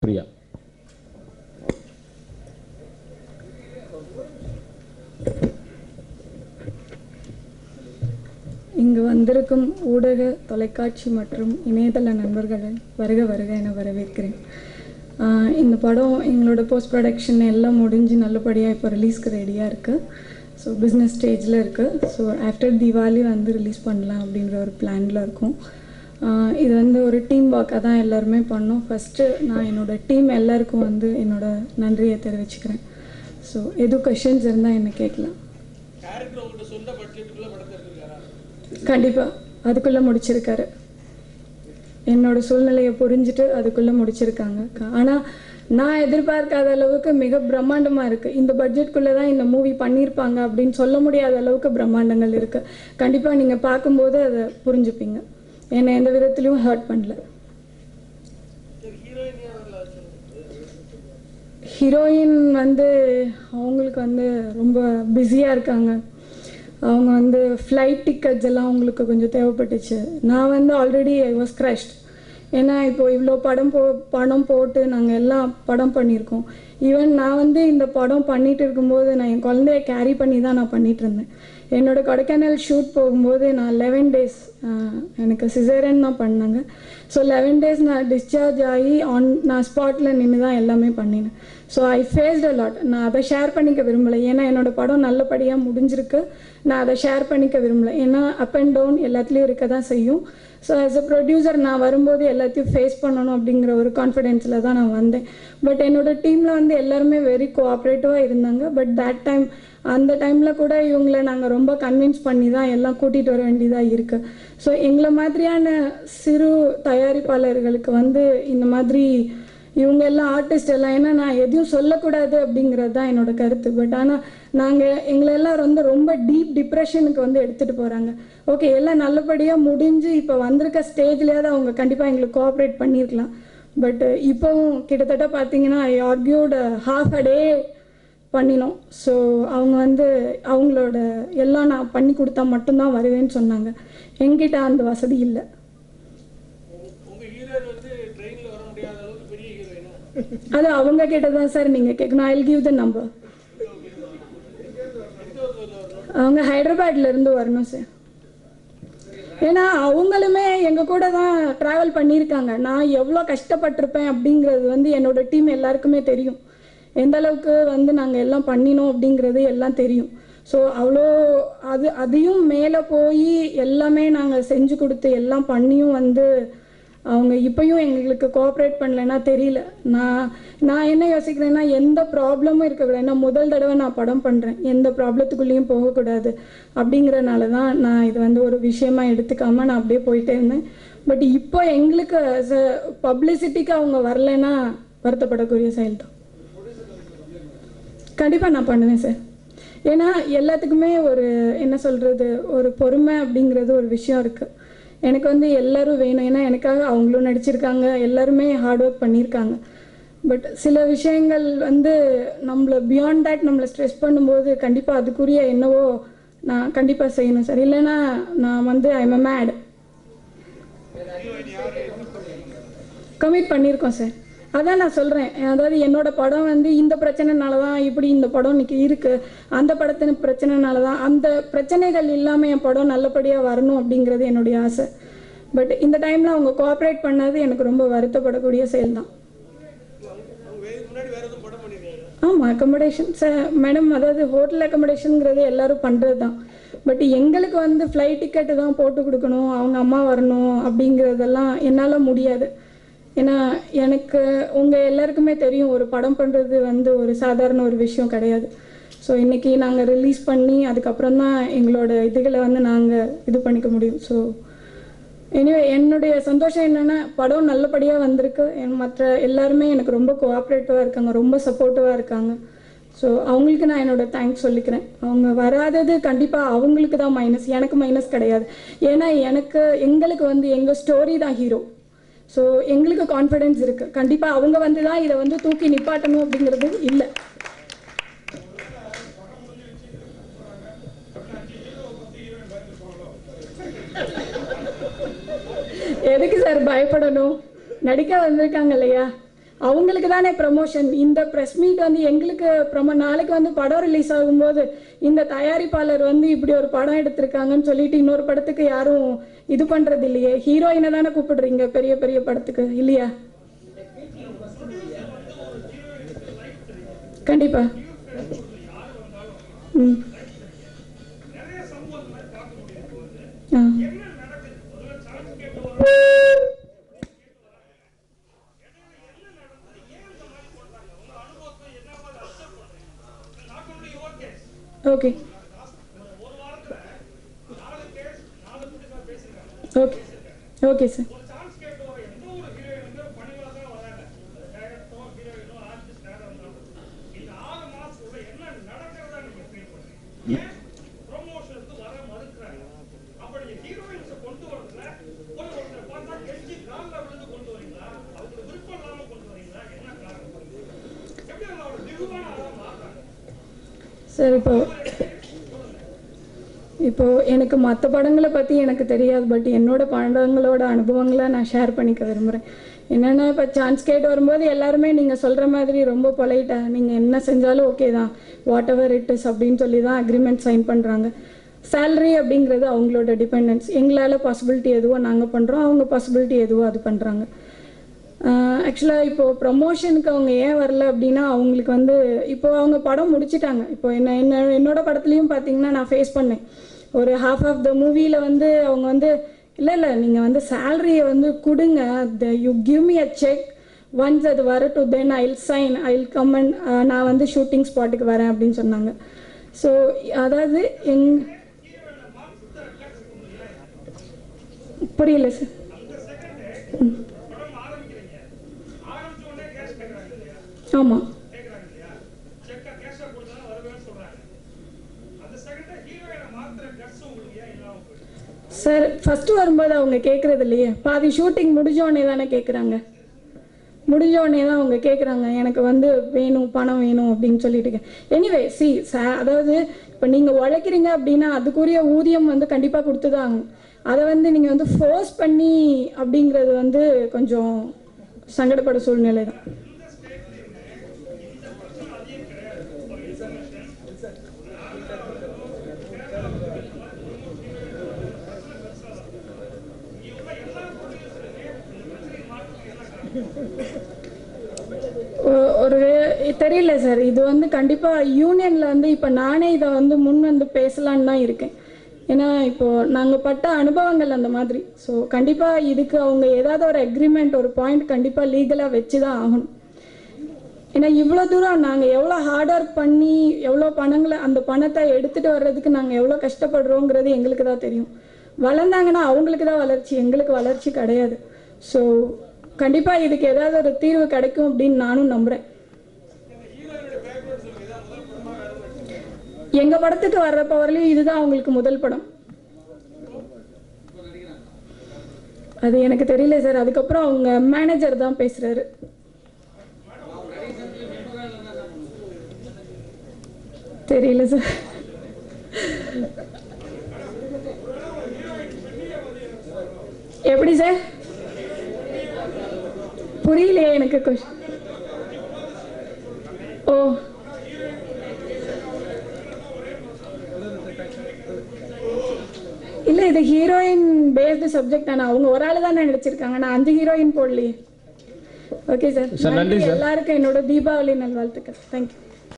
Shanmugapriya. இங்கு வந்திருக்கும் ஊடக தொலைக்காட்சி மற்றும் இணையதள நண்பர்களை வருக வருக என வரவேற்கிறேன். இந்த படம் எங்களோட போஸ்ட் ப்ரொடக்ஷன் எல்லாம் முடிஞ்சு நல்லபடியாக இப்போ ரிலீஸ்க்கு ரெடியாக இருக்குது. ஸோ பிஸ்னஸ் ஸ்டேஜில் இருக்குது. ஸோ ஆஃப்டர் தீபாவளி வந்து ரிலீஸ் பண்ணலாம் அப்படின்ற ஒரு பிளானில் இருக்கும். இது வந்து ஒரு டீம் ஒர்க்காக தான் எல்லாருமே பண்ணோம். ஃபஸ்ட்டு நான் என்னோடய டீம் எல்லாருக்கும் வந்து என்னோடய நன்றியை தெரிவிச்சுக்கிறேன். ஸோ எதுவும் கொஷின்ஸ் இருந்தால் என்ன கேட்கலாம். கண்டிப்பாக அதுக்குள்ளே முடிச்சிருக்காரு. என்னோட சூழ்நிலையை புரிஞ்சுட்டு அதுக்குள்ளே முடிச்சிருக்காங்க. ஆனால் நான் எதிர்பார்க்காத அளவுக்கு மிக பிரம்மாண்டமாக இருக்குது. இந்த பட்ஜெட்குள்ளே தான் இந்த மூவி பண்ணியிருப்பாங்க அப்படின்னு சொல்ல முடியாத அளவுக்கு பிரம்மாண்டங்கள் இருக்குது. கண்டிப்பாக நீங்கள் பார்க்கும்போது அதை புரிஞ்சுப்பீங்க. என்னை எந்த விதத்துலையும் ஹர்ட் பண்ணல. ஹீரோயின் வந்து அவங்களுக்கு வந்து ரொம்ப பிஸியாக இருக்காங்க. அவங்க வந்து ஃப்ளைட் டிக்கெட்ஸ் எல்லாம் அவங்களுக்கு கொஞ்சம் தேவைப்பட்டுச்சு. நான் வந்து ஆல்ரெடி ஐ வாஸ் க்ரஷ்ட். ஏன்னா இப்போது இவ்வளோ படம் போட்டு நாங்கள் எல்லாம் படம் பண்ணியிருக்கோம். ஈவன் நான் வந்து இந்த படம் பண்ணிகிட்டு இருக்கும்போது நான் என் குழந்தைய கேரி பண்ணி தான் நான் பண்ணிகிட்டு இருந்தேன். என்னோடய கொடைக்கானல் ஷூட் போகும்போது நான் 11 days எனக்கு சிசேரியன் தான் பண்ணாங்க. ஸோ 11 days நான் டிஸ்சார்ஜ் ஆகி நான் ஸ்பாட்டில் நின்று தான் எல்லாமே பண்ணினேன். So I faced a lot. நான் அதை ஷேர் பண்ணிக்க விரும்பலை. ஏன்னா என்னோடய படம் நல்லபடியாக முடிஞ்சிருக்கு. நான் அதை ஷேர் பண்ணிக்க விரும்பலை. ஏன்னா அப் அண்ட் டவுன் எல்லாத்துலேயும் இருக்க தான் செய்யும். ஸோ ஆஸ் அ ப்ரொடியூசர் நான் வரும்போது எல்லாத்தையும் ஃபேஸ் பண்ணணும் அப்படிங்கிற ஒரு கான்ஃபிடென்ஸில் தான் நான் வந்தேன். பட் என்னோடய டீமில் வந்து எல்லாருமே வெரி கோஆப்ரேட்டிவாக இருந்தாங்க. பட் அந்த டைமில் கூட இவங்களை நாங்கள் ரொம்ப கன்வின்ஸ் பண்ணி தான் எல்லாம் கூட்டிகிட்டு வர வேண்டியதாக இருக்குது. ஸோ எங்களை மாதிரியான சிறு தயாரிப்பாளர்களுக்கு வந்து இந்த மாதிரி இவங்க எல்லாம் ஆர்டிஸ்ட் எல்லாம், ஏன்னா நான் எதையும் சொல்லக்கூடாது அப்படிங்கிறது தான் என்னோடய கருத்து. பட் ஆனால் எங்களெல்லாம் வந்து ரொம்ப டீப் டிப்ரெஷனுக்கு வந்து எடுத்துகிட்டு போகிறாங்க. ஓகே, எல்லாம் நல்லபடியாக முடிஞ்சு இப்போ வந்திருக்க ஸ்டேஜ்லேயாவது அவங்க கண்டிப்பாக எங்களுக்கு கோஆப்ரேட் பண்ணியிருக்கலாம். பட் இப்போவும் கிட்டத்தட்ட பார்த்தீங்கன்னா I argued half a day பண்ணினோம். ஸோ அவங்க வந்து அவங்களோட எல்லாம் நான் பண்ணி கொடுத்தா மட்டும்தான் வருவேன்னு சொன்னாங்க. என்கிட்ட அந்த வசதி இல்லை. அது அவங்க கிட்ட தான் சார் நீங்கள் கேட்கணும். I will give the number. அவங்க ஹைதராபாத்லேருந்து வரணும் சார். ஏன்னா அவங்களுமே எங்கள் கூட தான் ட்ராவல் பண்ணியிருக்காங்க. நான் எவ்வளோ கஷ்டப்பட்டிருப்பேன் அப்படிங்கிறது வந்து என்னோட டீம் எல்லாருக்குமே தெரியும். எந்த அளவுக்கு வந்து நாங்கள் எல்லாம் பண்ணினோம் அப்படிங்கிறது எல்லாம் தெரியும். ஸோ அவ்வளோ அதையும் மேலே போய் எல்லாமே நாங்கள் செஞ்சு கொடுத்து எல்லாம் பண்ணியும் வந்து அவங்க இப்போயும் எங்களுக்கு கோஆப்ரேட் பண்ணலைன்னா தெரியல. நான் என்ன யோசிக்கிறேன்னா எந்த ப்ராப்ளமும் இருக்கக்கூடாது. ஏன்னா முதல் தடவை நான் படம் பண்ணுறேன். எந்த ப்ராப்ளத்துக்குள்ளேயும் போகக்கூடாது அப்படிங்கிறனால தான் நான் இது வந்து ஒரு விஷயமா எடுத்துக்காமல் நான் அப்படியே போயிட்டே இருந்தேன். பட் இப்போ எங்களுக்கு பப்ளிசிட்டிக்கு அவங்க வரலைன்னா வருத்தப்படக்கூடிய செயல் தான். கண்டிப்பாக நான் பண்ணுவேன் சார். ஏன்னா எல்லாத்துக்குமே ஒரு என்ன சொல்கிறது, ஒரு பொறுமை அப்படிங்கிறது ஒரு விஷயம் இருக்குது. எனக்கு வந்து எல்லோரும் வேணும். ஏன்னா எனக்காக அவங்களும் நடிச்சிருக்காங்க, எல்லாருமே ஹார்ட் ஒர்க் பண்ணியிருக்காங்க. பட் சில விஷயங்கள் வந்து நம்மளை பியாண்ட் தேட் நம்மளை ஸ்ட்ரெஸ் பண்ணும்போது கண்டிப்பாக அதுக்குரிய என்னவோ நான் கண்டிப்பாக செய்யணும் சார். இல்லைன்னா நான் வந்து ஐ எம் மேட். கமிட் பண்ணியிருக்கோம் சார். அதான் நான் சொல்கிறேன். அதாவது என்னோடய படம் வந்து இந்த பிரச்சனைனால தான் இப்படி இந்த படம் இன்றைக்கி இருக்குது, அந்த படத்தின் பிரச்சனைனால தான், அந்த பிரச்சனைகள் இல்லாமல் என் படம் நல்லபடியாக வரணும் அப்படிங்கிறது என்னுடைய ஆசை. பட் இந்த டைமில் அவங்க கோஆப்ரேட் பண்ணது எனக்கு ரொம்ப வருத்தப்படக்கூடிய செயல் தான். ஆமாம், அக்கமடேஷன் சார் மேடம். அதாவது ஹோட்டல் அக்கமடேஷனுங்கிறது எல்லோரும் பண்ணுறது தான். பட் எங்களுக்கு வந்து ஃப்ளைட் டிக்கெட்டு தான் போட்டு கொடுக்கணும், அவங்க அம்மா வரணும் அப்படிங்கிறதெல்லாம் என்னால் முடியாது. ஏன்னா எனக்கு உங்கள் எல்லாருக்குமே தெரியும், ஒரு படம் பண்ணுறது வந்து ஒரு சாதாரண ஒரு விஷயம் கிடையாது. ஸோ இன்றைக்கி நாங்கள் ரிலீஸ் பண்ணி அதுக்கப்புறம் தான் எங்களோட இதுகளை வந்து நாங்கள் இது பண்ணிக்க முடியும். ஸோ எனிவே என்னுடைய சந்தோஷம் என்னென்னா படம் நல்லபடியாக வந்திருக்கு. மற்ற எல்லாருமே எனக்கு ரொம்ப கோஆப்ரேட்டிவாக இருக்காங்க, ரொம்ப சப்போர்ட்டிவாக இருக்காங்க. ஸோ அவங்களுக்கு நான் என்னோடய தேங்க்ஸ் சொல்லிக்கிறேன். அவங்க வராதது கண்டிப்பாக அவங்களுக்கு தான் மைனஸ், எனக்கு மைனஸ் கிடையாது. ஏன்னா எங்களுக்கு வந்து எங்கள் ஸ்டோரி தான் ஹீரோ. ஸோ எங்களுக்கு கான்ஃபிடென்ஸ் இருக்குது. கண்டிப்பாக அவங்க வந்து தான் இதை வந்து தூக்கி நிப்பாட்டணும் அப்படிங்கிறது இல்லை. எதுக்கு சார் பயப்படணும்? நடிக்க வந்திருக்காங்க இல்லையா? அவங்களுக்கு தானே ப்ரமோஷன். இந்த ப்ரெஸ் மீட் வந்து எங்களுக்கு நாளைக்கு வந்து படம் ரிலீஸ் ஆகும்போது இந்த தயாரிப்பாளர் வந்து இப்படி ஒரு படம் எடுத்திருக்காங்கன்னு சொல்லிட்டு இன்னொரு படத்துக்கு யாரும் இது பண்ணுறது இல்லையே. ஹீரோயினை தானே கூப்பிடுறீங்க பெரிய பெரிய படத்துக்கு இல்லையா? கண்டிப்பா. ம். Okay okay okay sir. Sir இப்போ எனக்கு மற்ற படங்களை பற்றி எனக்கு தெரியாது. பட் என்னோட படங்களோட அனுபவங்களை நான் ஷேர் பண்ணிக்க விரும்புகிறேன். என்னென்னா இப்போ சான்ஸ் கேட்டு வரும்போது எல்லாருமே நீங்கள் சொல்கிற மாதிரி ரொம்ப பொலைட்டாக நீங்கள் என்ன செஞ்சாலும் ஓகே தான், வாட் எவர் இட் இஸ் அப்படின்னு சொல்லி தான் அக்ரிமெண்ட் சைன் பண்ணுறாங்க. சேலரி அப்படிங்கிறது அவங்களோட டிபெண்டன்ஸ். எங்களால் பாசிபிலிட்டி எதுவோ நாங்கள் பண்ணுறோம், அவங்க பாசிபிலிட்டி எதுவோ அது பண்ணுறாங்க. ஆக்சுவலாக இப்போது ப்ரமோஷனுக்கு அவங்க ஏன் வரல அப்படின்னா அவங்களுக்கு வந்து இப்போது அவங்க படம் முடிச்சிட்டாங்க. இப்போ என்னோட படத்துலையும் பார்த்தீங்கன்னா நான் ஃபேஸ் பண்ணேன். ஒரு ஹாஃப் ஆஃப் த மூவியில் வந்து அவங்க வந்து இல்லை நீங்கள் வந்து சேலரியை வந்து கொடுங்க, you give me a cheque once அது வரட்டும், then I will sign, I will come and நான் வந்து ஷூட்டிங் ஸ்பாட்டுக்கு வரேன் அப்படின்னு சொன்னாங்க. ஸோ அதாவது புரியல சார். ஆமாம் சார். ஃபஸ்ட்டு வரும்போது அவங்க கேட்குறது இல்லையே, பாதி ஷூட்டிங் முடிஞ்சோடனே தானே கேட்குறாங்க. முடிஞ்சோடனே தான் அவங்க கேட்குறாங்க எனக்கு வந்து வேணும், பணம் வேணும் அப்படின்னு சொல்லிட்டு. எனிவே அதாவது இப்போ நீங்கள் உழைக்கிறீங்க அப்படின்னா அதுக்குரிய ஊதியம் வந்து கண்டிப்பாக கொடுத்து தான் ஆகும். அதை வந்து நீங்கள் வந்து ஃபோர்ஸ் பண்ணி அப்படிங்கிறது வந்து கொஞ்சம் சங்கடப்பட சூழ்நிலை தான். ஒரு தெரியல சார். இது வந்து கண்டிப்பாக யூனியனில் வந்து இப்போ நானே இதை வந்து முன் வந்து பேசலான்னு தான் இருக்கேன். ஏன்னா இப்போது நாங்கள் பட்ட அனுபவங்கள் அந்த மாதிரி. ஸோ கண்டிப்பாக இதுக்கு அவங்க ஏதாவது ஒரு அக்ரிமெண்ட், ஒரு பாயிண்ட் கண்டிப்பாக லீகலாக வச்சு தான் ஆகணும். ஏன்னா இவ்வளோ தூரம் நாங்கள் எவ்வளோ ஹார்ட் ஒர்க் பண்ணி எவ்வளோ அந்த பணத்தை எடுத்துகிட்டு வர்றதுக்கு நாங்கள் எவ்வளோ கஷ்டப்படுறோங்கிறது எங்களுக்கு தான் தெரியும். வளர்ந்தாங்கன்னா அவங்களுக்கு தான் வளர்ச்சி, எங்களுக்கு வளர்ச்சி கிடையாது. ஸோ கண்டிப்பாக இதுக்கு ஏதாவது ஒரு தீர்வு கிடைக்கும் அப்படின்னு நானும் நம்புகிறேன். எங்கள் படத்துக்கு வர்றப்ப வரலையும் இதுதான் அவங்களுக்கு முதல் படம். அது எனக்கு தெரியல சார். அதுக்கப்புறம் அவங்க மேனேஜர் தான் பேசுகிறாரு. தெரியல சார். எப்படி சார்? புரியலையே எனக்கு கொஸ்டின். ஓ இல்லை, இது ஹீரோயின் பேஸ்டு சப்ஜெக்ட் தானே. அவங்க ஒரு ஆள் தானே நடிச்சிருக்காங்க, நான் 5 ஹீரோயின் போடலையே. ஓகே சார், எல்லாருக்கும் என்னோட தீபாவளி நல்வாழ்த்துக்கள். தேங்க்யூ.